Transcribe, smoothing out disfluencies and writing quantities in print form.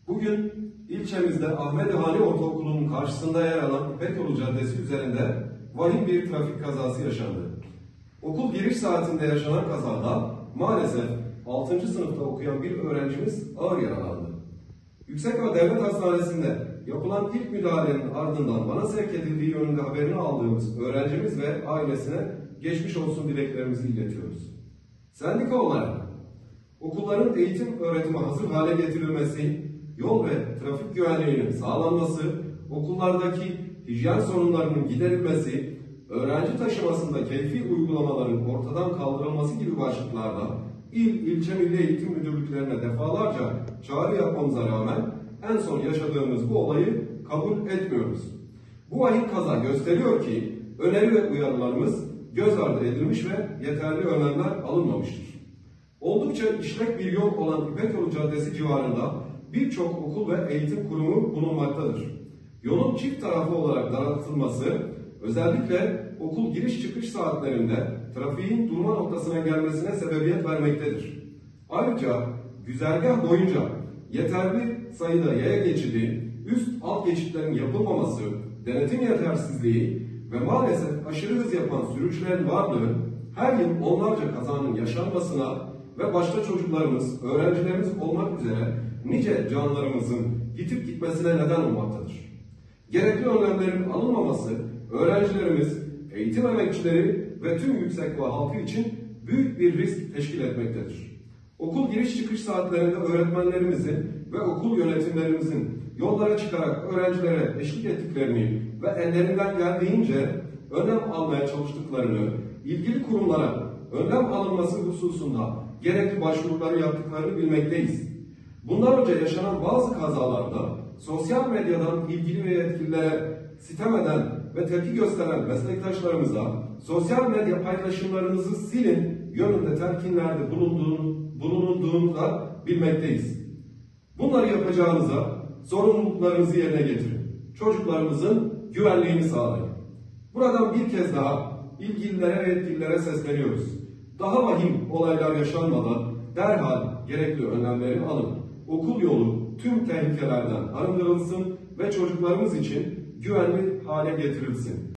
Bugün ilçemizde Ahmedihani Ortaokulu'nun karşısında yer alan İpek Yolu Caddesi üzerinde vahim bir trafik kazası yaşandı. Okul giriş saatinde yaşanan kazada maalesef 6. sınıfta okuyan bir öğrencimiz ağır yaralandı. Yüksekova Devlet Hastanesi'nde yapılan ilk müdahalenin ardından bana sevk edildiği yönünde haberini aldığımız öğrencimiz ve ailesine geçmiş olsun dileklerimizi iletiyoruz. Sendika olarak okulların eğitim öğretime hazır hale getirilmesi, yol ve trafik güvenliğinin sağlanması, okullardaki hijyen sorunlarının giderilmesi, öğrenci taşımasında keyfi uygulamaların ortadan kaldırılması gibi başlıklarda ilçe milli eğitim müdürlüklerine defalarca çağrı yapmamıza rağmen en son yaşadığımız bu olayı kabul etmiyoruz. Bu vahim kaza gösteriyor ki öneri ve uyarılarımız göz ardı edilmiş ve yeterli önlemler alınmamıştır. Oldukça işlek bir yol olan İpek Yolu Caddesi civarında birçok okul ve eğitim kurumu bulunmaktadır. Yolun çift taraflı olarak daraltılması, özellikle okul giriş çıkış saatlerinde trafiğin durma noktasına gelmesine sebebiyet vermektedir. Ayrıca güzergah boyunca yeterli sayıda yaya geçidi, üst alt geçitlerin yapılmaması, denetim yetersizliği ve maalesef aşırı hız yapan sürücülerin varlığı her yıl onlarca kazanın yaşanmasına ve başta çocuklarımız, öğrencilerimiz olmak üzere nice canlarımızın yitip gitmesine neden olmaktadır. Gerekli önlemlerin alınmaması öğrencilerimiz, eğitim emekçileri ve tüm Yüksekova halkı için büyük bir risk teşkil etmektedir. Okul giriş çıkış saatlerinde öğretmenlerimizin ve okul yönetimlerimizin yollara çıkarak öğrencilere eşlik ettiklerini ve ellerinden geldiğince önlem almaya çalıştıklarını, ilgili kurumlara önlem alınması hususunda gerekli başvuruları yaptıklarını bilmekteyiz. Bundan önce yaşanan bazı kazalarda sosyal medyadan ilgili ve yetkililere sitem eden ve tepki gösteren meslektaşlarımıza sosyal medya paylaşımlarınızı silin yönünde telkinlerde bulunduğunu da bilmekteyiz. Bunları yapacağınıza sorumluluklarınızı yerine getirin. Çocuklarımızın güvenliğini sağlayın. Buradan bir kez daha ilgililere ve yetkililere sesleniyoruz. Daha vahim olaylar yaşanmadan derhal gerekli önlemleri alın. Okul yolu tüm tehlikelerden arındırılsın ve çocuklarımız için güvenli hale getirilsin.